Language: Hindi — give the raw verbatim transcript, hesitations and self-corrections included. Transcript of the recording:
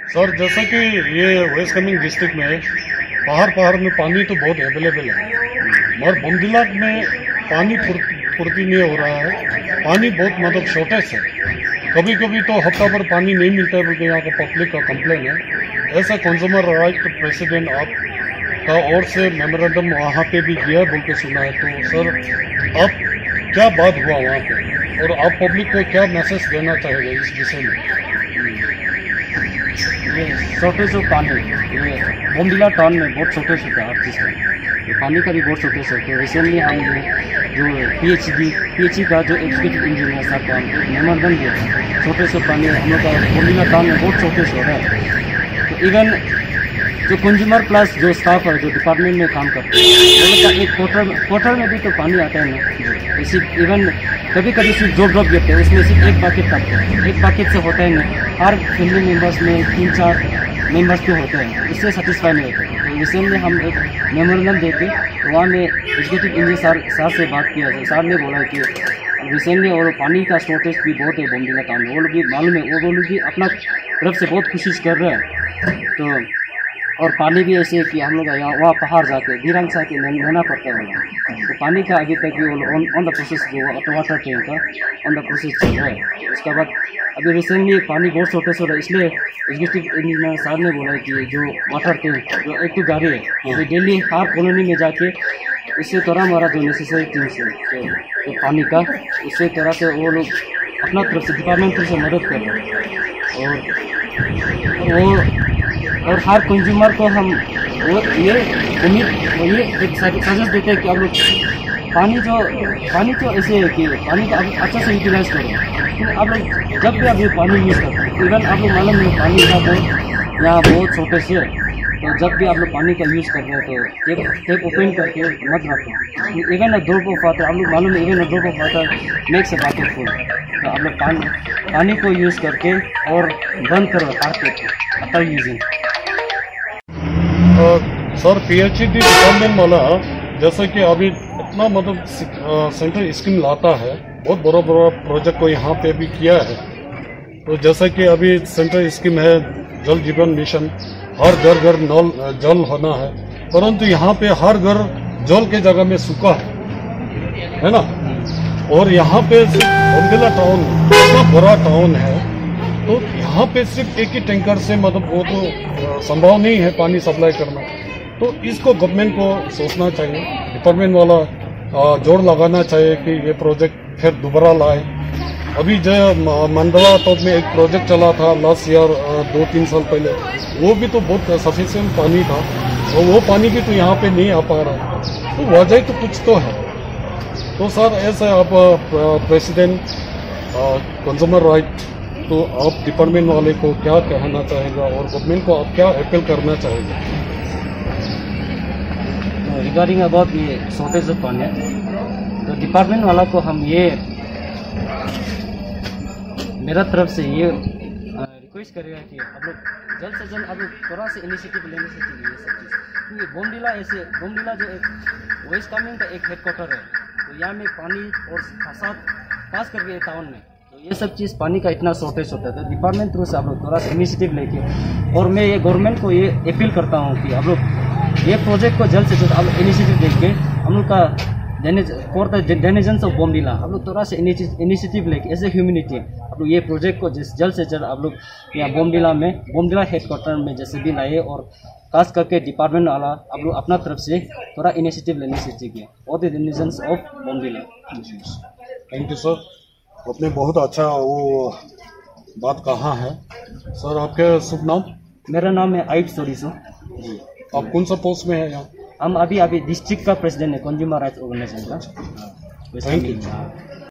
सर जैसा कि ये वेस्ट कामेंग डिस्ट्रिक्ट में पहाड़ पहाड़ में पानी तो बहुत अवेलेबल है, मगर बोमडिला में पानी पूर्ति नहीं हो रहा है। पानी बहुत मतलब शॉर्टेज है, कभी कभी तो हफ्ता भर पानी नहीं मिलता है बल्कि यहाँ का पब्लिक का कंप्लेन है। ऐसा कंज्यूमर राइट प्रेसिडेंट आप का ओर से मेमोरेंडम वहाँ पे भी दिया बोल के सुना है। तो सर अब क्या बात हुआ वहाँ पे और आप पब्लिक को क्या मैसेज देना चाहेंगे इस विषय में? ये शॉर्टेज ऑफ पानी ये बोमडिला टाउन में बहुत शॉर्टेज होता है हर चीज़ का, ये पानी का भी बहुत शॉर्टेज है। तो रिसेंटली हम जो पीएचडी पीएचडी का जो एग्जीक्यूटिव इंजीनियर साहब का मेमोरेंडम दिया शॉर्टेज ऑफ पानी हम लोग का बोमडिला टाउन में बहुत शॉर्टेज हो रहा है। तो इवन जो कंज्यूमर प्लस जो स्टाफ है जो डिपार्टमेंट में काम करते हैं वो लोग का एक क्वार्टर क्वार्टर में भी तो पानी आता है ना, इसी इवन कभी कभी सिर्फ जो ड्रॉप गिरते हैं उसमें सिर्फ एक बाकेट काटते हैं, एक बाकेट से होता है नहीं, हर फैमिली मेम्बर्स में तीन चार मेम्बर्स तो होते हैं, इससे सेटिस्फाई नहीं होते। तो रिसेंटली हम एक मेमोरेंडम देके वहाँ में एग्जीक्यूटिव इंजीनियर सर सर से बात किया है। सर ने बोला कि रिसेंटली और पानी का शॉर्टेज भी बहुत है बोमडिला टाउन में, वो लोग भी मालूम है, वो लोग भी अपना तरफ से बहुत कोशिश कर रहे हैं। तो और पानी भी ऐसे है कि हम लोग यहाँ वहाँ पहाड़ जाके धीरंग सा के लेना पड़ता है। तो पानी का अभी तक भी ऑन ऑन द प्रोसेस जो वाटर टैंक का ऑन द प्रोसेस चल रहा है। उसके बाद अभी रिसेंटली पानी बहुत शॉर्टेज हो रहा है, इसलिए एग्जीक्यूटिव इंजीनियर साहब ने बोला कि जो वाटर टैंक जो एक तो गाड़ी है वो डेली हर कॉलोनी में जाके इससे तरह हमारा जो नेसेसरी थिंग्स है तो, तो पानी का उससे तरह से वो लोग अपना तरफ से डिपार्टमेंट तरफ से मदद कर रहे हैं। और वो और हर कंज्यूमर को हम वो ये उम्मीद ये एक सजेस्ट देते हैं कि आप लोग पानी जो पानी तो ऐसे है कि पानी को आप अच्छा से यूटिलाइज करो। तो आप लोग जब भी आप ये पानी यूज़ करते हैं इवन आप लोग मालूम है पानी का बहुत यहाँ बहुत शॉर्टेज है, तो जब भी आप लोग पानी का यूज़ कर रहे हैं तो टेप टेप ओपन करके मत रखें। Even a drop of water आप लोग मालूम है even a drop of water makes a bucket full. तो आप लोग पानी पानी को यूज़ करके और बंद करो हर tap after using. Sir PhD department वाला जैसा कि अभी इतना मतलब सेंट्रल स्कीम लाता है, बहुत बड़ा बड़ा प्रोजेक्ट को यहाँ पे भी किया है। तो जैसा कि अभी सेंट्रल स्कीम है जल जीवन मिशन, हर घर घर नल जल होना है, परंतु यहाँ पे हर घर जल के जगह में सूखा है है ना। और यहाँ पे बोमडिला टाउन इतना बड़ा टाउन है तो यहाँ पे सिर्फ एक ही टैंकर से मतलब वो तो संभव नहीं है पानी सप्लाई करना। तो इसको गवर्नमेंट को सोचना चाहिए, डिपार्टमेंट वाला जोर लगाना चाहिए कि ये प्रोजेक्ट फिर दोबारा लाए। अभी जो मंडला टॉप में एक प्रोजेक्ट चला था लास्ट ईयर दो तीन साल पहले, वो भी तो बहुत सफिशिएंट पानी था और वो पानी भी तो यहाँ पे नहीं आ पा रहा। तो वजह तो कुछ तो है। तो सर ऐसे आप प्रेसिडेंट कंज्यूमर राइट, तो आप डिपार्टमेंट वाले को क्या कहना चाहेगा और गवर्नमेंट को आप क्या अपील करना चाहेंगे? रिगार्डिंग अबाउट ये शॉर्टेज ऑफ पानी, तो डिपार्टमेंट वाला को हम ये मेरा तरफ से ये रिक्वेस्ट करेगा कि आप लोग जल्द से जल्द आप लोग थोड़ा सा इनिशिएटिव लेने से चाहिए ये सब चीज़। क्योंकि बोमडिला ऐसे बोमडिला जो एक वेस्ट कामेंग का एक हेडक्वार्टर है, तो यहाँ में पानी और साथ पास करके टाउन में तो ये सब चीज़ पानी का इतना शॉर्टेज होता है। तो डिपार्टमेंट थ्रू से आप लोग थोड़ा सा इनिशिएटिव लेके, और मैं ये गवर्नमेंट को ये अपील करता हूँ कि आप लोग ये प्रोजेक्ट को जल्द से जल्द आप इनिशिएटिव देके हम लोग का for the denizens of Bomdila आप लोग थोड़ा सा इनिशिएटिव लेके एज ए ह्यूमनिटी आप लोग ये प्रोजेक्ट को जल्द से जल्द आप लोग यहाँ बोमडिला में बोमडिला हेडक्वार्टर में जैसे भी लाए, और खास करके डिपार्टमेंट वाला आप लोग अपना तरफ से थोड़ा इनिशिएटिव लेने से चाहिए for the denizens of Bomdila. Thank you sir, आपने बहुत अच्छा वो बात कहा है। सर आपके शुभ नाम? मेरा नाम है आइट सोरीसो जी। आप कौन सा पोस्ट में है यहाँ? हम अभी अभी डिस्ट्रिक्ट का प्रेसिडेंट है कंज्यूमर राइट्स ऑर्गेनाइजेशन का। Thank you.